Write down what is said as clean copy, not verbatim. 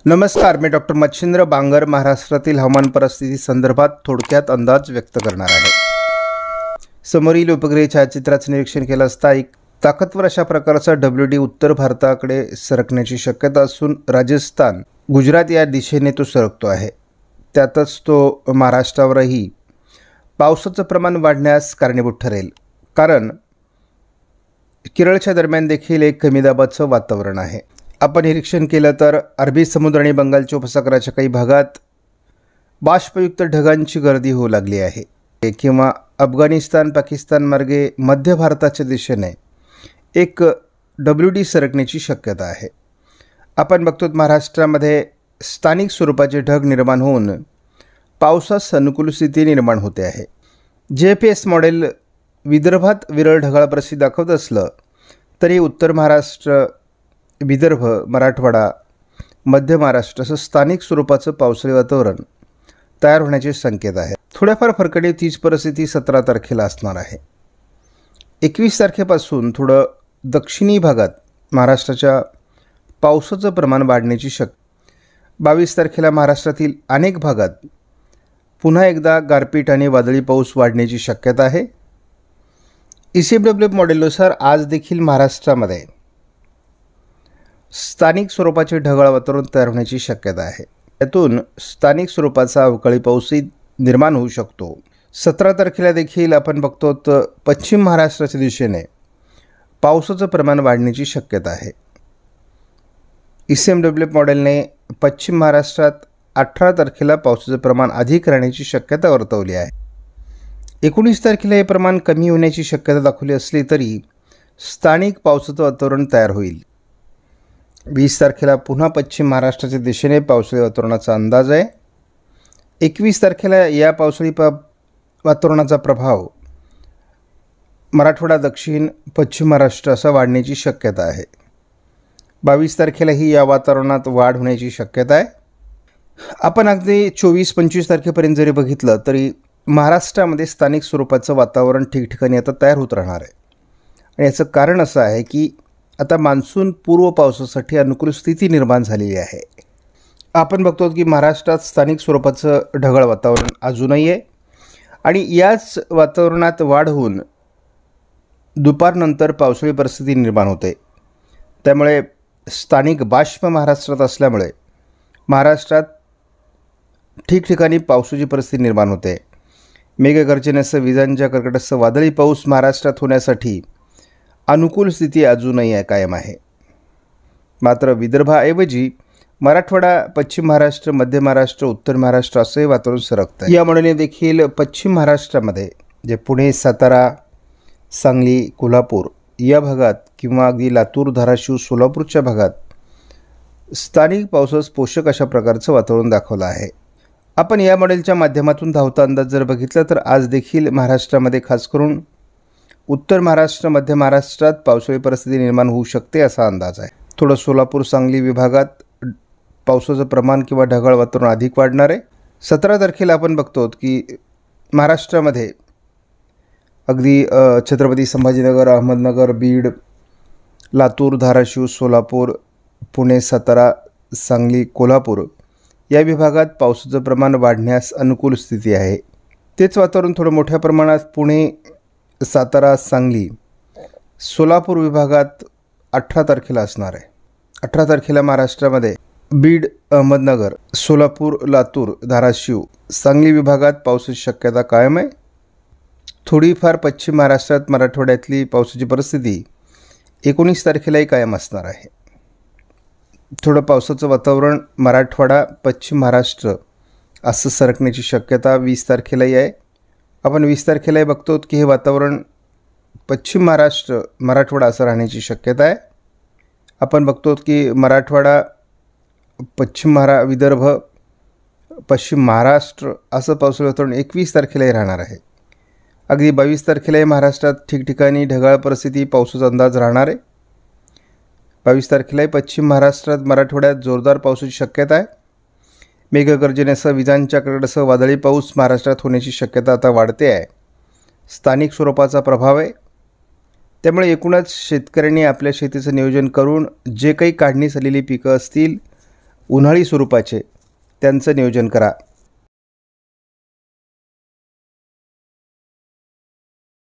नमस्कार, मी डॉक्टर मच्छिंद्र बांगर महाराष्ट्रातील हवामान परिस्थिती संदर्भात थोडक्यात अंदाज व्यक्त करणार आहे। समोरील उपग्रह छायाचित्राचे निरीक्षण केलं असता एक ताकदवर अशा प्रकारचा WD उत्तर भारताकडे सरकण्याची शक्यता असून राजस्थान, गुजरात या दिशेने तो सरकतो आहे। त्यातच तो महाराष्ट्रावरही पावसाचं प्रमाण वाढण्यास कारणीभूत ठरेल, कारण केरळच्या दरम्यान देखील एक कमी दाबाचं वातावरण आहे। आपण निरीक्षण केलं तर अरबी समुद्र आणि बंगालच्या उपसागराच्या काही भागात बाष्पयुक्त ढगांची गर्दी होऊ लागली आहे किंवा अफगाणिस्तान पाकिस्तान मार्गे मध्य भारताच्या दिशेने एक WD सरकण्याची शक्यता आहे। आपण बघतो महाराष्ट्रामध्ये स्थानिक स्वरूपाचे ढग निर्माण होऊन पावसास अनुकूल स्थिती निर्माण होते आहे। GPS मॉडेल विदर्भात विरळ ढगाळ परिस्थिती दाखवत असलं तरी उत्तर महाराष्ट्र, विदर्भ, मराठवाडा, मध्य महाराष्ट्र असं स्थानिक स्वरूपाचं पावसाळी वातावरण तयार होण्याचे संकेत आहेत। थोड्याफार फरकडी तीच परिस्थिती 17 तारखेला असणार आहे। 21 तारखेपासून थोडं दक्षिणी भागात महाराष्ट्राच्या पावसाचं प्रमाण वाढण्याची शक्यता। 22 तारखेला महाराष्ट्रातील अनेक भागात पुन्हा एकदा गारपीट आणि वादळी पाऊस वाढण्याची शक्यता आहे। ECMWF मॉडेलनुसार आज देखील महाराष्ट्रामध्ये स्थानिक स्वरूपाचे ढगाळ वातावरण तयार होण्याची शक्यता आहे। यातून स्थानिक स्वरूपाचा अवकाळी पाऊसही निर्माण होऊ शकतो। 17 तारखेला देखील आपण बघतो तर पश्चिम महाराष्ट्राच्या दिशेने पावसाचं प्रमाण वाढण्याची शक्यता आहे। ECMWF मॉडेलने पश्चिम महाराष्ट्रात 18 तारखेला पावसाचं प्रमाण अधिक राहण्याची शक्यता वर्तवली आहे। 19 तारखेला हे प्रमाण कमी होण्याची शक्यता दाखवली असली तरी स्थानिक पावसाचं वातावरण तयार होईल। 20 तारखेला पुन्हा पश्चिम महाराष्ट्राच्या दिशेने पावसाळी वातावरणाचा अंदाज आहे। 21 तारखेला या पावसाळी वातावरणाचा प्रभाव मराठवाडा, दक्षिण, पश्चिम महाराष्ट्र असा वाढण्याची शक्यता आहे। 22 तारखेलाही या वातावरणात वाढ होण्याची शक्यता आहे। आपण अगदी 24-25 तारखेपर्यंत जरी बघितलं तरी महाराष्ट्रामध्ये स्थानिक स्वरूपाचं वातावरण ठिकठिकाणी आता तयार होत राहणार आहे। आणि याचं कारण असं आहे की आता मान्सून पूर्व पावसासाठी अनुकूल स्थिती निर्माण झालेली आहे। आपण बघतो की महाराष्ट्रात स्थानिक स्वरूपाचं ढगाळ वातावरण अजूनही आहे आणि याच वातावरणात वाढ होऊन दुपारनंतर पावसाळी परिस्थिती निर्माण होते। त्यामुळे स्थानिक बाष्प महाराष्ट्रात असल्यामुळे महाराष्ट्रात ठिकठिकाणी पावसाची परिस्थिती निर्माण होते। मेघगर्जनेसह विजांच्या कडकडाटासह वादळी पाऊस महाराष्ट्रात होण्यासाठी अनुकूल स्थिती अजूनही कायम आहे। मात्र विदर्भाऐवजी मराठवाडा, पश्चिम महाराष्ट्र, मध्य महाराष्ट्र, उत्तर महाराष्ट्र असे वातावरण सरकतं। यामुळे देखील पश्चिम महाराष्ट्रामध्ये जे पुणे, सातारा, सांगली, कोल्हापूर या भागात किंवा अगदी लातूर, धाराशिव, सोलापूरच्या भागात स्थानिक पावसास पोषक अशा प्रकारचं वातावरण दाखवलं आहे। आपण या मॉडेलच्या माध्यमातून धावता अंदाज जर बघितला तर आज देखील महाराष्ट्रामध्ये खास करून उत्तर महाराष्ट्र, मध्य महाराष्ट्रात पावसाळी परिस्थिती निर्माण होऊ शकते असा अंदाज आहे। थोडं सोलापूर, सांगली विभागात पावसाचं प्रमाण किंवा ढगाळ वातावरण अधिक वाढणार आहे। 17 तारखेला आपण बघतो की महाराष्ट्रामध्ये अगदी छत्रपती संभाजीनगर, अहमदनगर, बीड, लातूर, धाराशिव, सोलापूर, पुणे, सातारा, सांगली, कोल्हापूर या विभागात पावसाचं प्रमाण वाढण्यास अनुकूल स्थिती आहे। तेच वातावरण थोडं मोठ्या प्रमाणात पुणे, सातारा, सांगली, सोलापूर विभागात 18 तारखेला असणार आहे। 18 तारखेला महाराष्ट्रामध्ये बीड, अहमदनगर, सोलापूर, लातूर, धाराशिव, सांगली विभागात पावसाची शक्यता कायम आहे। थोडीफार पश्चिम महाराष्ट्रात, मराठवाड्यातली पावसाची परिस्थिती 19 तारखेलाही कायम असणार आहे। थोडं पावसाचं वातावरण मराठवाडा, पश्चिम महाराष्ट्र असं सरकण्याची शक्यता 20 तारखेलाही आहे। आपण 20 तारखेलाही बघतो की हे वातावरण पश्चिम महाराष्ट्र, मराठवाडा असं राहण्याची शक्यता आहे। आपण बघतो की मराठवाडा, विदर्भ, पश्चिम महाराष्ट्र असं पावसाळी वातावरण 21 तारखेलाही राहणार आहे। अगदी 22 तारखेलाही महाराष्ट्रात ठिकठिकाणी ढगाळ परिस्थिती, पावसाचा अंदाज राहणार आहे। 22 तारखेलाही पश्चिम महाराष्ट्रात, मराठवाड्यात जोरदार पावसाची शक्यता आहे। मेघगर्जनेसह विजांच्या कडकडाटासह वादळी पाऊस महाराष्ट्रात होण्याची शक्यता आता वाढते आहे। स्थानिक स्वरूपाचा प्रभाव आहे। त्यामुळे एकूणच शेतकऱ्यांनी आपल्या शेतीचं नियोजन करून जे काही काढणी झालेली पिकं असतील उन्हाळी स्वरूपाचे त्यांचं नियोजन करा.